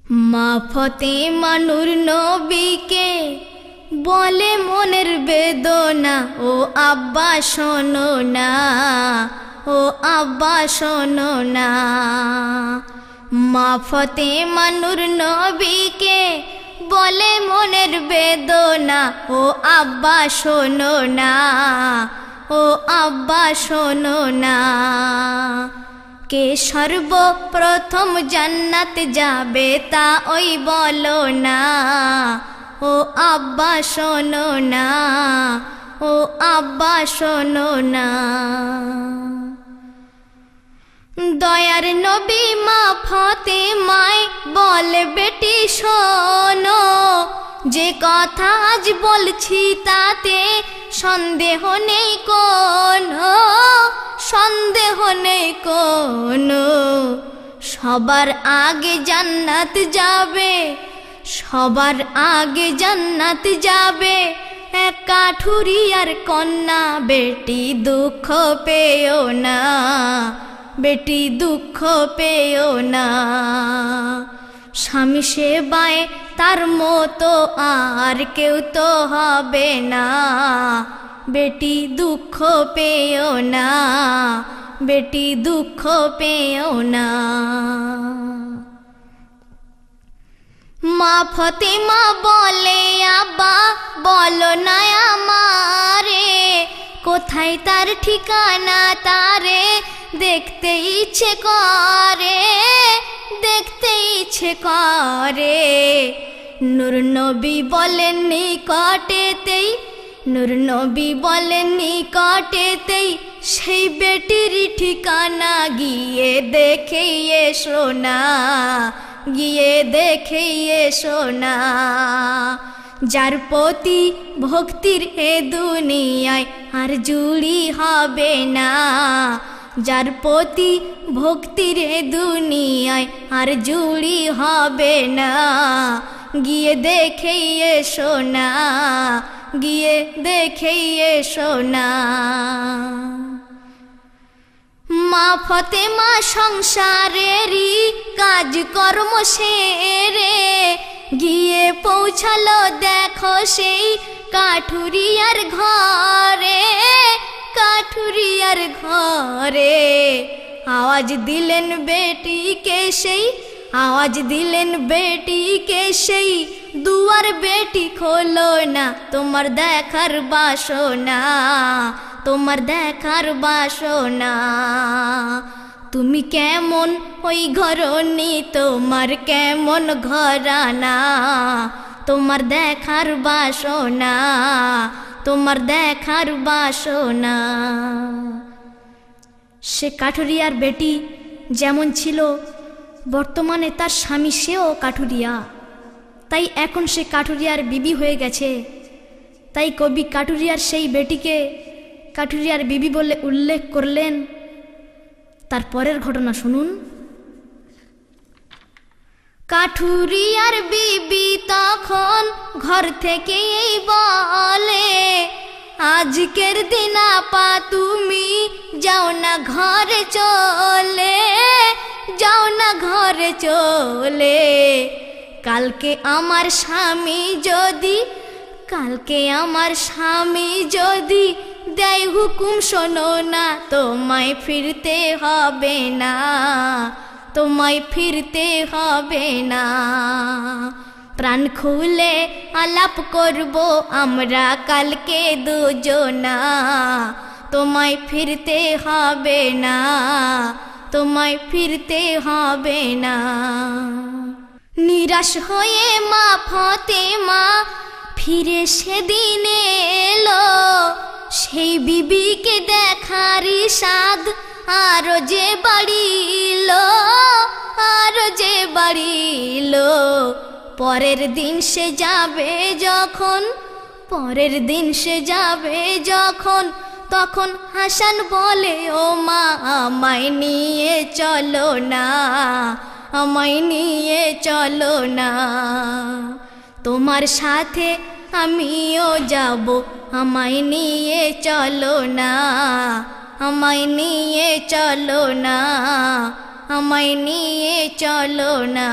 মা ফাতেমা নূর নবীকে বলে মনের বেদনা, ও আব্বা শোনো না, ও আব্বা শোনো না। মা ফাতেমা নূর নবীকে বলে মনের বেদনা, ও আব্বা শোনো না, ও আব্বা শোনো না। কে সর্বপ্রথম জান্নাত যাবে তা ওই বলো না, ও আব্বা শোনো না, ও আব্বা শোনো না। দয়ার নবী মা ফাতেমায় বলে বেটি শোনো, যে কথা আজ বলছি তাতে সন্দেহ নেই কোনো, সন্দেহ নেই কোনো। সবার আগে জান্নাত যাবে, সবার আগে জান্নাত যাবে এক কাঠুরিয়ার কন্যা। বেটি দুঃখ পেও না, বেটি দুঃখ পেও না। স্বামী সেবায় তার মতো আর কেউ তো হবে না। বেটি দুঃখ পেও না, বেটি দুঃখ পেও না। মা ফাতেমা বলে আব্বা বলো না আমারে, কোথায় তার ঠিকানা তারে দেখতে ইচ্ছে করে, দেখতে ইচ্ছে করে। নূর নবী বলেন নিকটেতেই, নূর নবী বলেন নিকটেতেই সেই বেটির ঠিকানা। গিয়ে দেখে এসো না, গিয়ে দেখে এসো না। যার প্রতি ভক্তির এ দুনিয়ায় আর জুড়ি হবে না, যার প্রতি ভক্তির এ দুনিয়ায় আর জুড়ি হবে না। গিয়ে দেখে এসো না, গিয়ে দেখে এসো না। মা ফাতেমা সংসারেরই কাজকর্ম সেরে গিয়ে পৌঁছালো দেখো সেই কাঠুরিয়ার ঘরে, কাঠুরিয়ার ঘরে। আওয়াজ দিলেন বেটিকে সেই, আওয়াজ দিলেন বেটিকে সেই, দুয়ার বেটি খোলো না, তোমার দেখার বাসনা, তোমার দেখার বাসনা। তুমি কেমন ওই ঘরনি, তোমার কেমন ঘরানা, তোমার দেখার বাসনা, তোমার দেখার বাসনা। সে কাঠুরিয়ার বেটি যেমন ছিল, বর্তমানে তার স্বামী সেও কাঠুরিয়া, তাই এখন সে কাঠুরিয়ার বিবি হয়ে গেছে। তাই কবি কাঠুরিয়ার সেই বেটিকে কাঠুরিয়ার বিবি বলে উল্লেখ করলেন। তার পরের ঘটনা শুনুন। কাঠুরিয়ার বিবি তখন ঘর থেকে এই বলে, আজকের দিন আপা তুমি যাও না ঘরে চলে, যাও না ঘরে চলে। কালকে আমার স্বামী যদি, কালকে আমার স্বামী যদি দেয় হুকুম শোনো না, তোমায় ফিরতে হবে না, তোমায় ফিরতে হবে না। প্রাণ খুলে আলাপ করব আমরা কালকে দুজনা, তোমায় ফিরতে হবে না, তোমায় ফিরতে হবে না। নিরাশ হয়ে মা ফাতেমা ফিরে সেদিন এলো, সেই বিবিকে দেখারই স্বাদ আরো যে বাড়িল, আরো যে বাড়িল। পরের দিন সে যাবে যখন, পরের দিন সে যাবে যখন, তখন হাসান বলে ও মা আমায় নিয়ে চলো না, আমায় নিয়ে চলো না। তোমার সাথে আমিও যাব, আমায় নিয়ে চলো না, আমায় নিয়ে চলো না, আমায় নিয়ে চলো না।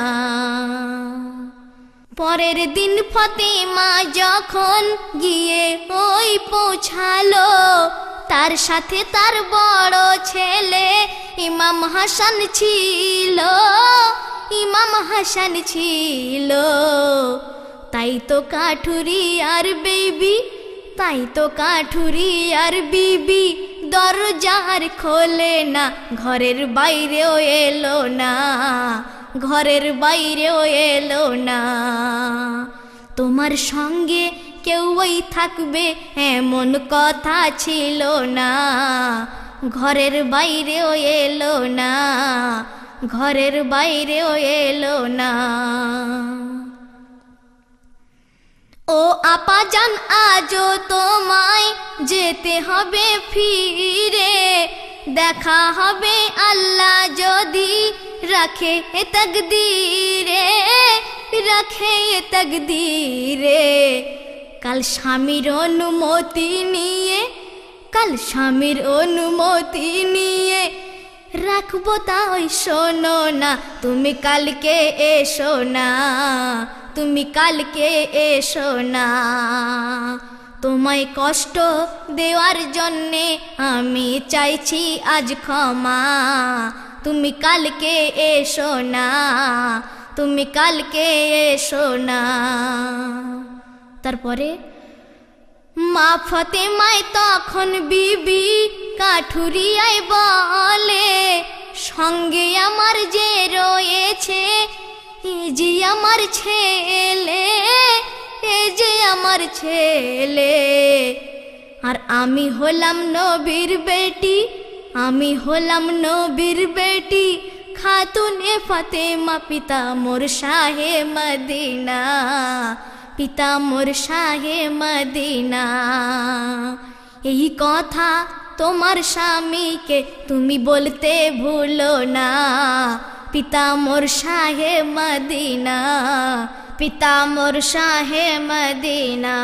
পরের দিন ফাতেমা যখন গিয়ে ওই পৌঁছালো, তার সাথে তার বড় ছেলে ইমাম হাসান ছিল, ইমাম হাসান ছিল। তাই তো কাঠুরি আর বিবি, তাই তো কাঠুরি আর বিবি দরজার খোলে না, ঘরের বাইরেও এলো না, ঘরের বাইরেও এলো না। তোমার সঙ্গে কেউ ওই থাকবে এমন কথা ছিল না, ঘরের বাইরেও এলো না, ঘরের বাইরেও এলো না। ও আপাজান আজও তোমায় যেতে হবে ফিরে, দেখা হবে আল্লাহ যদি রাখে তাকদীরে, রাখে তাকদীরে। কাল স্বামীর অনুমতি নিয়ে, কাল স্বামীর অনুমতি নিয়ে রাখবো তাই শোনো না, তুমি কালকে এসো না, তুমি কালকে এসো না। তোমায় কষ্ট দেওয়ার জন্যে আমি চাইছি আজ ক্ষমা, তুমি কালকে এসো না, তুমি কালকে এসো না। তারপরে মা ফাতেমায় তখন বিবি কাঠুরিয়ায় বলে, সঙ্গে আমার যে রয়েছে এ যে আমার ছেলে, এ যে আমার ছেলে। আর আমি হলাম নবীর বেটি, আমি হলাম নবীর বেটি, খাতুনে ফাতেমা পিতা মোর শাহে মদিনা, পিতা মোর শাহে মদিনা। এই কথা তোমার স্বামীকে তুমি বলতে ভুলো না, পিতা মোর শাহে মদিনা, পিতা মোর শাহে মদিনা।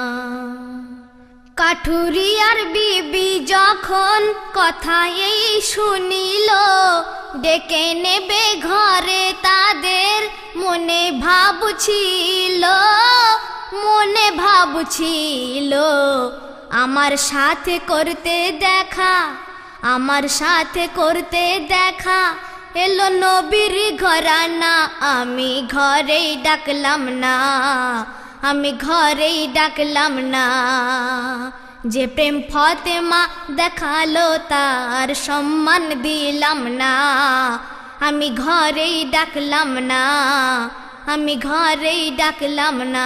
কাঠুরিয়ার বিবি যখন কথা এই শুনিল, ডেকে নেবে ঘরে তাদের মনে ভাবছিল, মনে ভাবছিল আমার সাথে করতে দেখা, আমার সাথে করতে দেখা। এলো নবীর ঘরানা, আমি ঘরেই ডাকলাম না, আমি ঘরেই ডাকলাম না। যে প্রেম ফাতেমা দেখালো তার সম্মান দিলাম না, আমি ঘরেই ডাকলাম না, আমি ঘরেই ডাকলাম না।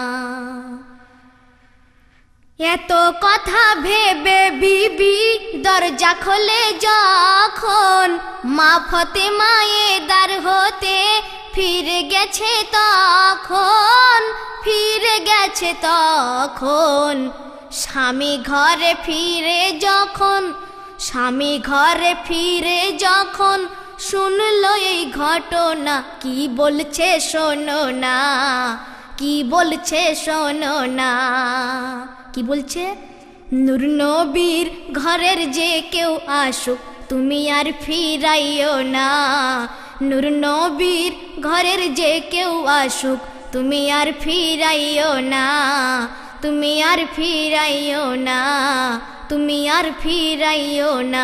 এত কথা ভেবে বিবি দরজা খোলে যখন, মা ফাতেমা দ্বার হতে ফিরে গেছে তখন, ফিরে গেছে তখন। স্বামী ঘরে ফিরে যখন, স্বামী ঘরে ফিরে যখন শুনলো এই ঘটনা, কি বলছে শোনো না, কি বলছে শোনো না। কি বলছে? নূর নবীর ঘরের যে কেউ আসুক তুমি আর ফিরাইও না, নূর নবীর ঘরের যে কেউ আসুক তুমি আর ফিরাইও না, তুমি আর ফিরাইও না, তুমি আর ফিরাইও না।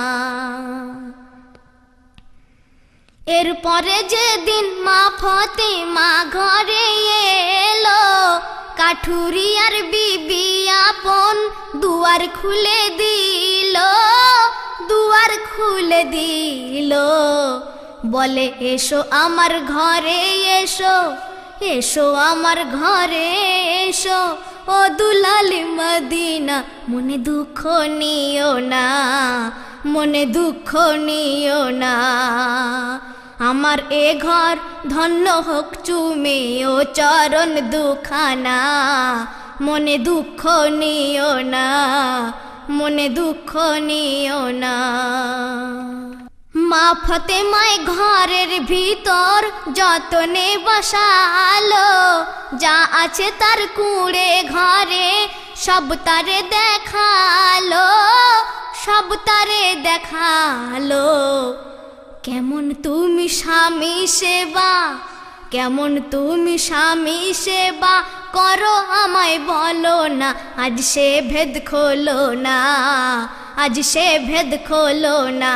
এরপরে যেদিন মা ফাতেমা ঘরে এলো, কাঠুরিয়ার বিবি আপন দুয়ার খুলে দিল, দুয়ার খুলে দিল। বলে এসো আমার ঘরে এসো, এসো আমার ঘরে এসো, ও দুলাল মদিনা মনে দুঃখ নিও না, মনে দুঃখ নিও না। আমার এ ঘর ধন্য হোক চুমে ও চরণ দুখানা, মনে দুঃখ নিও না, মনে দুঃখ নিও না। মা ফাতেমায় ঘরের ভিতর যতনে বসালো, যা আছে তার কুঁড়ে ঘরে সব তারে দেখালো, সব তারে দেখালো। কেমন তুমি স্বামী সেবা, কেমন তুমি স্বামী সেবা করো আমায় বলো না, আজ সে ভেদ খোলো না, আজ সে ভেদ খোলো না।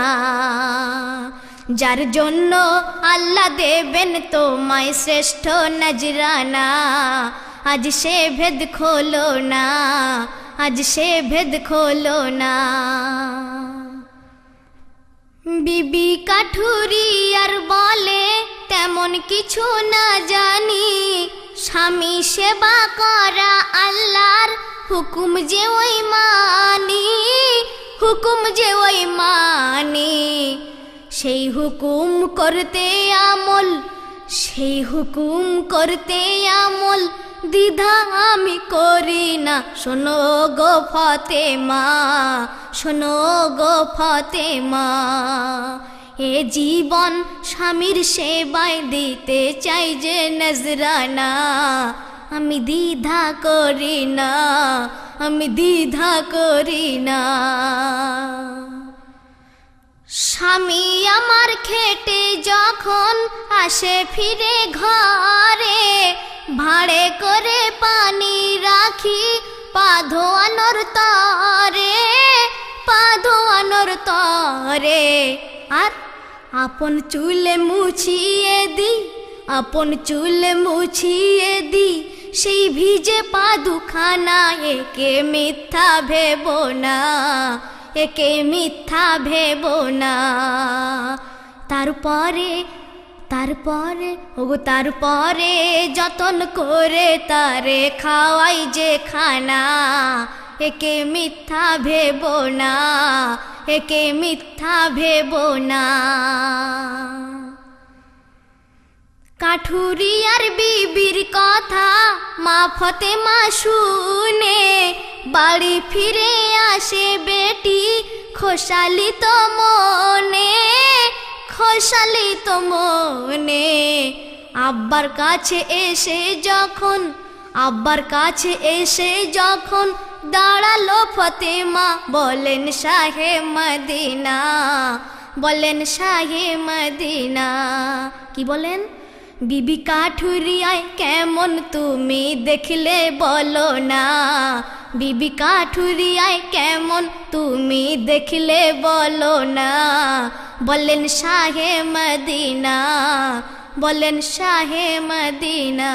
যার জন্য আল্লাহ দেবেন তোমায় শ্রেষ্ঠ নজরানা, আজ সে ভেদ খোলো না, আজ সে ভেদ খোলো না। বিবি কাঠুরিয়ার বলে তেমন কিছু না জানি, স্বামী সেবা করা আল্লাহর হুকুম যে ওই মানি, হুকুম যে ওই মানি। সেই হুকুম করতে আমল, সেই হুকুম করতে আমল দ্বিধা আমি করি না। শোনো গো ফাতেমা, শোনো গো ফাতেমা, এ জীবন স্বামীর সেবায় দিতে চাই যে নজরানা, আমি দ্বিধা করি না, আমি দ্বিধা করি না। স্বামী আমার খেটে যখন আসে ফিরে ঘরে, ভাড়ে করে পানি রাখি পা ধোয়ানোর তরে, পা ধোয়ানোর তরে। আর আপন চুলে মুছিয়ে দি, আপন চুলে মুছিয়ে দি সেই ভিজে পা দুখানা। একে মিথ্যা ভেবো না, একে মিথ্যা ভেবো না। তারপরে তারপরে ওগো তারপরে যতন করে তারে খাওয়াই যে খানা। একে মিথ্যা ভেবো না, একে মিথ্যা ভেবো না। কাঠুরিয়ার বিবির কথা মা ফতেমা শুনে, বাড়ি ফিরে আসে বেটি খোশালিত মনে, খোশালিত মনে। আব্বার কাছে এসে যখন, আব্বার কাছে এসে যখন দাঁড়ালো ফতেমা, বলেন শাহে মদিনা, বলেন শাহে মদিনা। কি বলেন? বিবি কাঠুরিয়ায় কেমন তুমি দেখলে বলো না, বিবি কাঠুরিয়ায় কেমন তুমি দেখলে বলো না। বলেন শাহে মদিনা, বলেন শাহে মদিনা।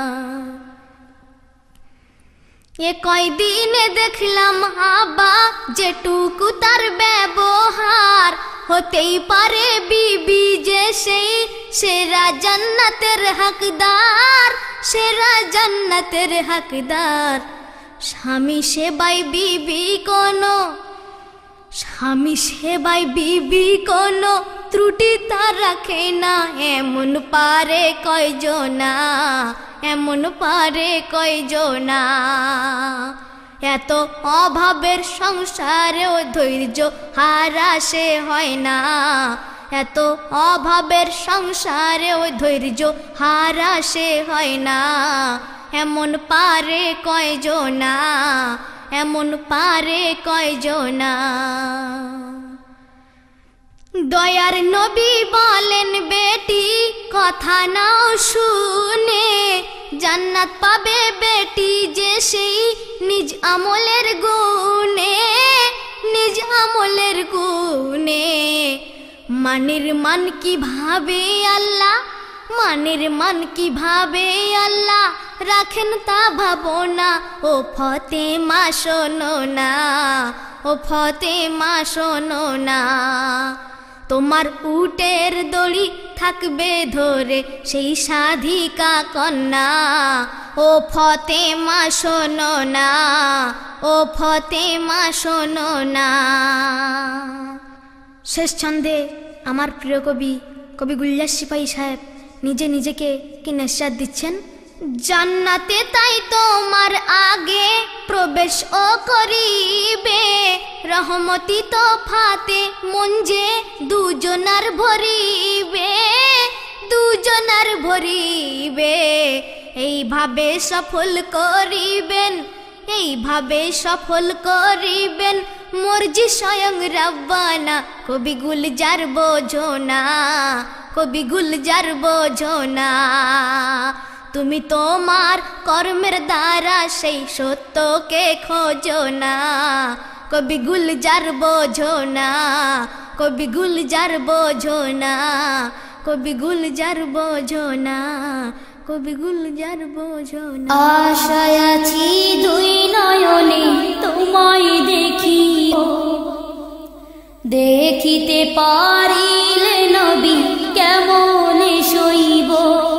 এ কয়দিনে দেখলাম আবা যেটুকু তার ব্যবহার, হতেই পারে বিবি যে সেই সেরা জান্নাতের হকদার, সেরা জান্নাতের হকদার। স্বামী সেবায় বিবি কোনো, স্বামী সেবায় বিবি কোনো ত্রুটি তার রাখে না। এমন পারে কয়জনা, এমন পারে কয়জনা। এত অভাবের সংসারেও ধৈর্য হারা সে হয় না, এত অভাবের সংসারেও ধৈর্য হারা সে হয় না। এমন পারে কয়জনা, এমন পারে কয়জনা। দয়ার নবী বলেন বেটি কথা নাও শুনে, জান্নাত পাবে বেটি যে সেই নিজ আমলের গুণে, নিজ আমলের গুণে। মানের মান কিভাবে আল্লাহ, মানের মান কিভাবে আল্লাহ রাখেন তা ভাবো না। ও ফতেমা শোনো না, ও ফতেমা শোনো না। তোমার উটের দড়ি থাকবে ধরে সেই সাধিকা কন্যা। ও ফতেমা শোনো না, ও ফতেমা শোনো না। শেষ ছন্দে আমার প্রিয় কবি কবি গুলজার সিপাহী সাহেব নিজে নিজেকে কি নসিহত দিচ্ছেন। জান্নাতে তাই তোমার আগে প্রবেশ ও করিবে, রহমতি তো ফাতে মন যে দুজনার ভরিবে, দুজনার ভরিবে। এইভাবে সফল করিবেন, এইভাবে সফল করিবেন মর্জি স্বয়ং রব্বানা, কবি গুলজার বোঝো না, কবি গুলজার বোঝো না। তুমি তোমার কর্মের দ্বারা সেই সত্যকে খোঁজো না, কবি গুলজার বোঝো না, কবি গুলজার বোঝো না, কবি গুলজার বোঝো না, কবি গুলজার বোঝো না। আশায় আছি দুই নয়নে তোমায় দেখি, দেখিতে পারিলে নবী কেমনে সইব।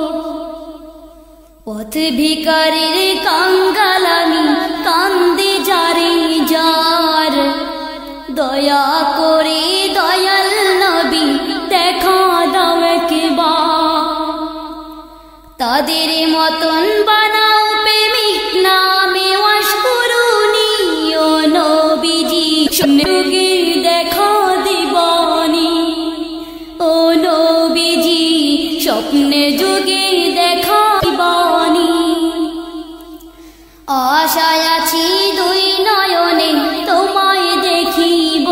পথ ভিখারির কাঙ্গাল আমি, কান্দে যারে যার, দয়া করে দয়াল নবী দেখা দাও একবার। তাদের মতন বানাও প্রেমিক নামে ওয়াশকুরুনি, ও নবীজি শুনে দেখা দিবানি, ও নবীজি স্বপ্নে যুগে দেখা দিবানি। আশায় আছি দুই নয়নে তোমায় দেখিব,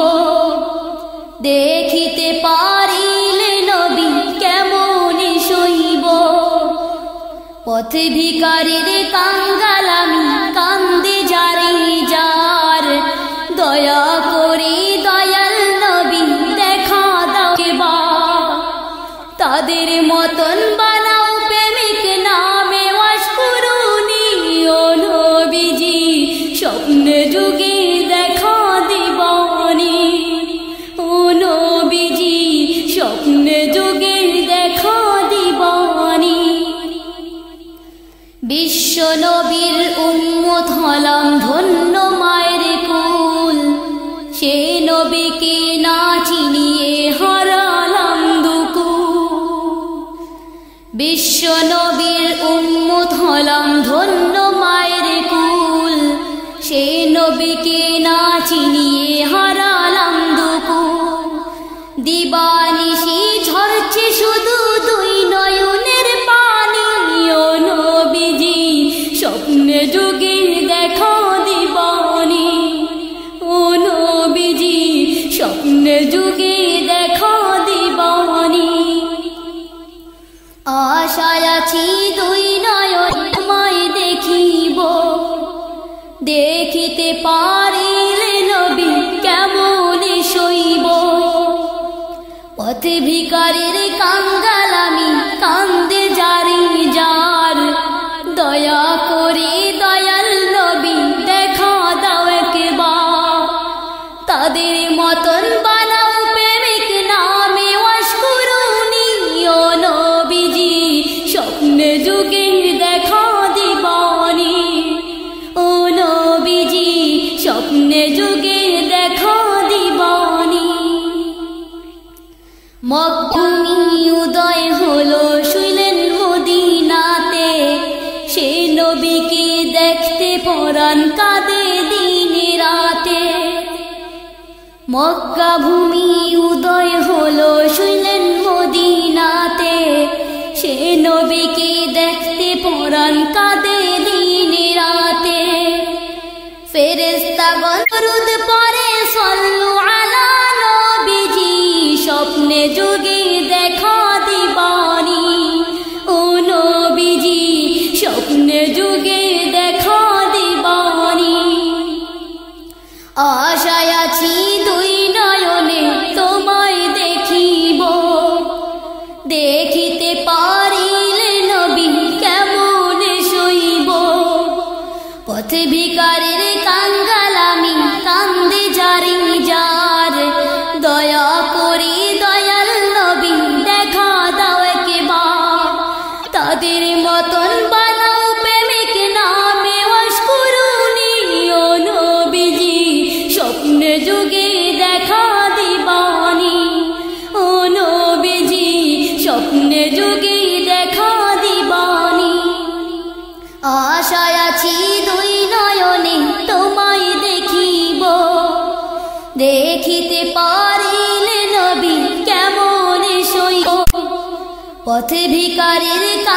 দেখিতে পারিলে নবী কেমনে সইব। পথ ভিখারির কাঙ্গাল আমি, কান্দে যারে যার, দয়া করে দয়াল নবী দেখা দাও এবার। তাদের মতন বানাও প্রেমিক নামে ওয়াশকুরুনি, ও নবীজি স্বপ্নে যুগে দেখা দিবানি, ও নবীজি স্বপ্নে যুগে দেখা দিবানি। বিশ্ব নবীর উম্মত হলাম ধন্য মায়ের কুল, সে নবীকে না চিনিয়ে হারালাম দুকুল। বিশ্ব নবীর উম্মত হলাম ধন্য মায়ের কুল, সে নবীকে না চিনিয়ে হারালাম দুকুল। দিবানিশি ঝরছে শুধু দুই নয়নের পানি, ও নবীজি স্বপ্নে যুগে দেখা দিবানি, ও নবীজি স্বপ্নে যুগে দেখা দিবানি। আশায় আছি দুই নয়ন তোমায় দেখিব, দেখিতে পারিলে নবী কেমনে সইব। পথ ভিখারির কাঙ্গাল আমি, কান্দে যারে যার, দয়া করে দয়াল নবী দেখা দাও একবার। তাদের মতন বানাও প্রেমিক নামে ওয়াশকুরুনি, ও নবীজি স্বপ্নে যুগে দেখা দিবানি, ও নবীজি স্বপ্নে যুগে দেখা দিবানি। মক্কামি উদয় হলো শুইলেন মদিনাতে, সে নবীকে দেখতে পরাণ কাঁদে দিনে রাতে। মক্কা ভূমি উদয় হলো শুইলেন মদিনাতে, সে নবীকে দেখতে পরাণ কাঁদে দিনে রাতে। ফেরেশতাগণ দরুদ পড়ে সাল্লু আলা নবীজি, স্বপ্নে যুগে দেখা দিবানি, ও নবীজি স্বপ্নে যুগে দেখা দিবানি। আশায় আছি দুই নয়নে তোমায় দেখিব, দেখিতে পারিলে নবী কেমনে সইব। পথ ভিখারির কাঙ্গাল আমি, কান্দে যারে যার, দয়া করে দয়াল নবী দেখা দাও একবার। তাদের মতন বানাও প্রেমিক নামে ওয়াশকুরুনি, ও নবীজি স্বপ্নে যুগে দেখা দিবানি, ও নবীজি স্বপ্নে যুগে দেখা দিবানি। আশায় আছি দুই নয়নে তোমায় দেখিব, দেখিতে পারিলে নবী কেমনে সইব। পথ ভিখারির